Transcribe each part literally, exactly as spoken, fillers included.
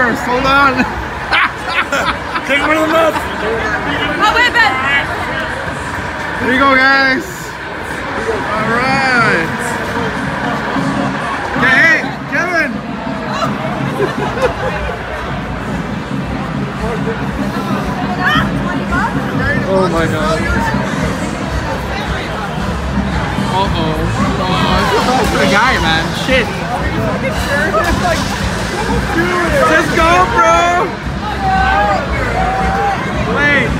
first. Hold on. Take one of them up. Oh, wait a minute. Here you go, guys. All right. Okay, hey, Kevin. Oh my God. Uh-oh. Oh, I feel bad for the guy, man. Shit. Just go, bro. Wait.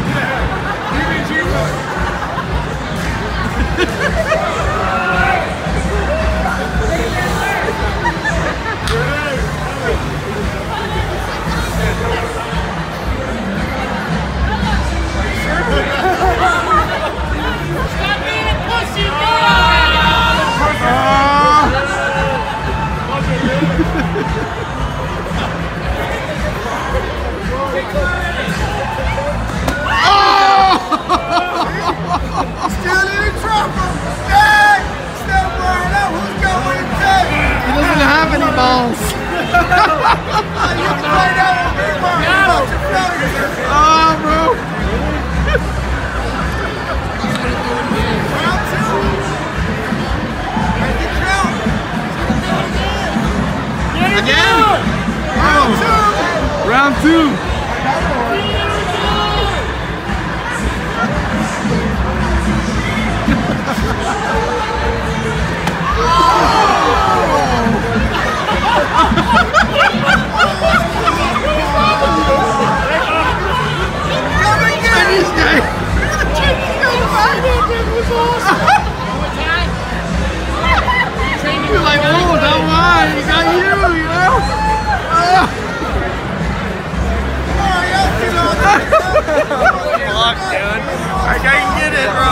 Round two. You're like, oh, don't mind, he got you, you know? Fuck, dude. I can get it, bro.